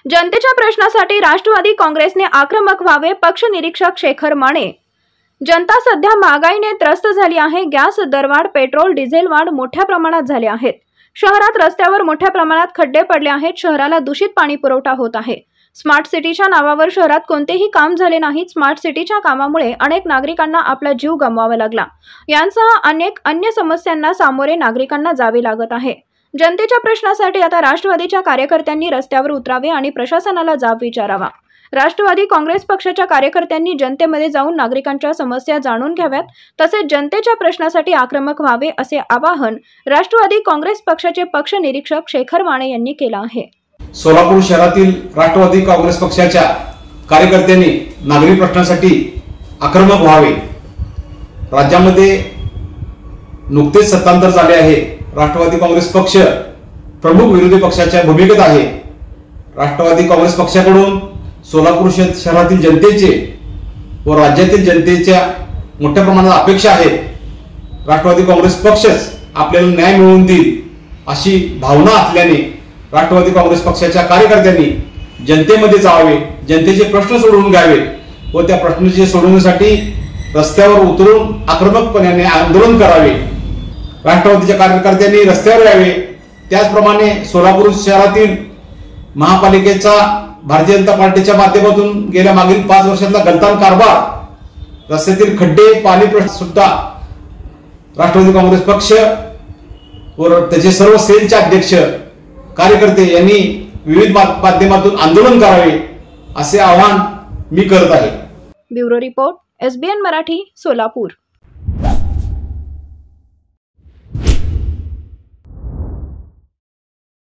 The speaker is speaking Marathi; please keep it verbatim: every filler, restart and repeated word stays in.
जनतेच्या प्रश्नासाठी राष्ट्रवादी काँग्रेसने आक्रमक व्हावे, पक्ष निरीक्षक शेखर माने। जनता सध्या महागाईने त्रस्त झाली आहे। गॅस दरवाढ, पेट्रोल डिझेल वाढ मोठ्या प्रमाणात झाले आहेत। शहरात रस्त्यावर मोठ्या प्रमाणात खड्डे पडले आहेत। शहराला दूषित पाणी पुरवठा होत आहे। स्मार्ट सिटीच्या नावावर शहरात कोणतेही काम झाले नाही। स्मार्ट सिटीच्या कामामुळे अनेक नागरिकांना आपला जीव गमवावा लागला। यांसह अनेक अन्य समस्यांना सामोरे नागरिकांना जावे लागत आहे। जनतेच्या प्रश्नासाठी आता राष्ट्रवादीच्या कार्यकर्त्यांनी रस्त्यावर उतरावे आणि प्रशासनाला जाब विचारावा। राष्ट्रवादी काँग्रेस पक्षाच्या कार्यकर्त्यांनी जनतेमध्ये जाऊन नागरिकांच्या समस्या जाणून घ्याव्यात, तसेच जनतेच्या प्रश्नासाठी आक्रमक व्हावे असे आवाहन राष्ट्रवादी काँग्रेस पक्षाचे पक्ष निरीक्षक शेखर माने यांनी केले आहे। सोलापूर शहरातील राष्ट्रवादी काँग्रेस पक्षाच्या कार्यकर्त्यांनी नागरी प्रश्नासाठी आक्रमक व्हावे। राज्यामध्ये नुकतेच सत्तांतर झाले आहे। राष्ट्रवादी काँग्रेस पक्ष प्रमुख विरोधी पक्षाच्या भूमिकेत आहे। राष्ट्रवादी काँग्रेस पक्षाकडून सोलापूर शहरातील जनतेचे व राज्यातील जनतेच्या मोठ्या प्रमाणात अपेक्षा आहेत। राष्ट्रवादी काँग्रेस पक्षच आपल्याला न्याय मिळवून देईल अशी भावना असल्याने राष्ट्रवादी काँग्रेस पक्षाच्या कार्यकर्त्यांनी जनतेमध्ये जावे, जनतेचे प्रश्न सोडवून घ्यावे व त्या प्रश्नाचे सोडवण्यासाठी रस्त्यावर उतरून आक्रमकपणे आंदोलन करावे। राष्ट्रवादीच्या कार्यकर्त्यांनी रस्त्यावर यावे। त्याचप्रमाणे सोलापूर शहरातील महापालिकेचा भारतीय जनता पार्टीच्या माध्यमातून गेल्या मागील पाच वर्षांचा गलतान कारभार, रस्त्यातील खड्डे, पाणी प्रश्न सुद्धा राष्ट्रवादी काँग्रेस पक्ष व त्याचे सर्व सेलचे अध्यक्ष कार्यकर्ते यांनी विविध माध्यमातून आंदोलन करावे असे आवाहन मी करत आहे। Bureau report, S B N Marathi, Solapur.